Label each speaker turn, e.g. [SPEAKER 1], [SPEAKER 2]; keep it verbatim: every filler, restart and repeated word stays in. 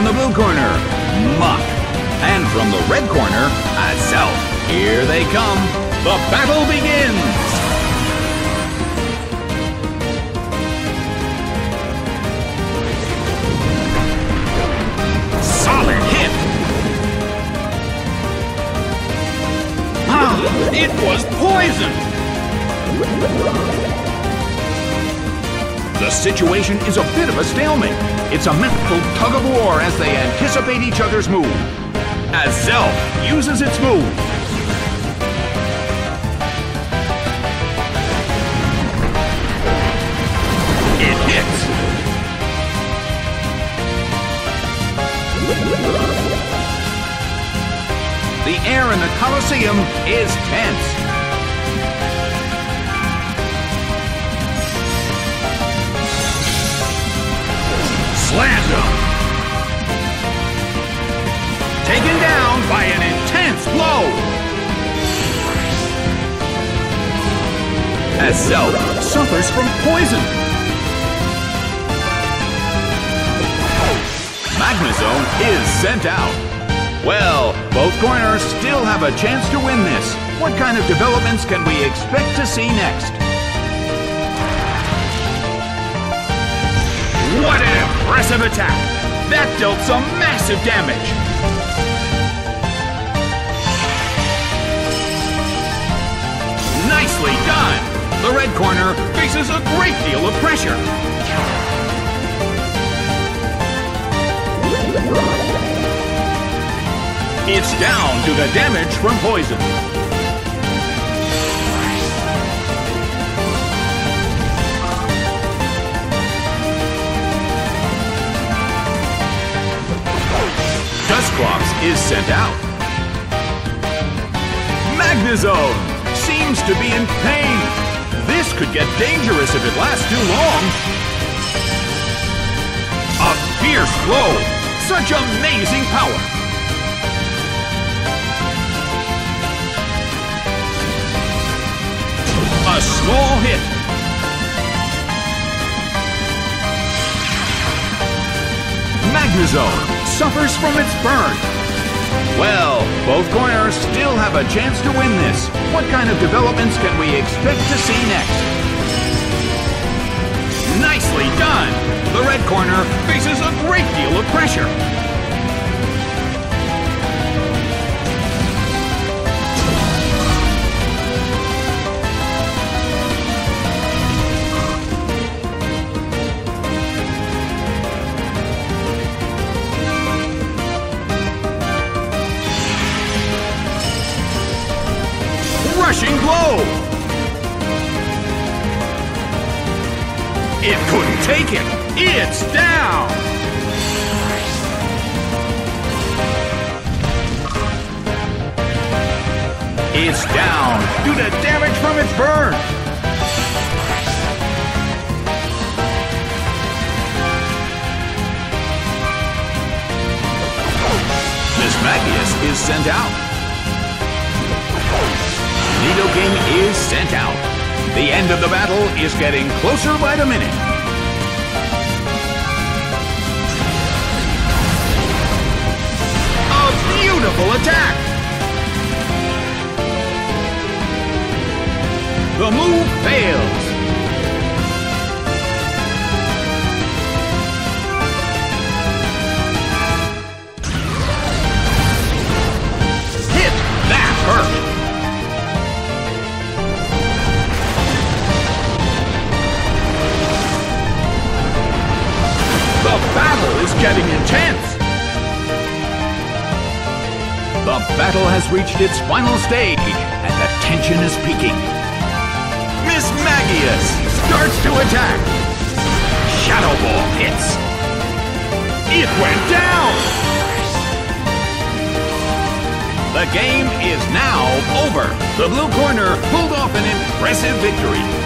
[SPEAKER 1] from the blue corner, Muck. And from the red corner, Azelf. Here they come. The battle begins. Solid hit. Ah, it was poison. The situation is a bit of a stalemate. It's a mental tug of war as they anticipate each other's move. Azelf uses its move. It hits. The air in the Colosseum is tense. Slammed him. Taken down by an intense blow. Azelf suffers from poison. Magnezone is sent out. Well, both corners still have a chance to win this. What kind of developments can we expect to see next? What an impressive attack! That dealt some massive damage! Nicely done! The red corner faces a great deal of pressure. It's down to the damage from poison. Dusclops is sent out. Magnezone seems to be in pain. This could get dangerous if it lasts too long. A fierce blow. Such amazing power. A small hit. Magnezone suffers from its burn. Well, both corners still have a chance to win this. What kind of developments can we expect to see next? Nicely done! The red corner faces a great deal of pressure. Rushing blow! It couldn't take it! It's down! It's down due to damage from its burn! Mismagius is sent out. Nidoking is sent out. The end of the battle is getting closer by the minute. A beautiful attack! The move fails. Hit! That hurt! The battle is getting intense! The battle has reached its final stage, and the tension is peaking. Mismagius starts to attack! Shadow Ball hits! It went down! The game is now over. The blue corner pulled off an impressive victory.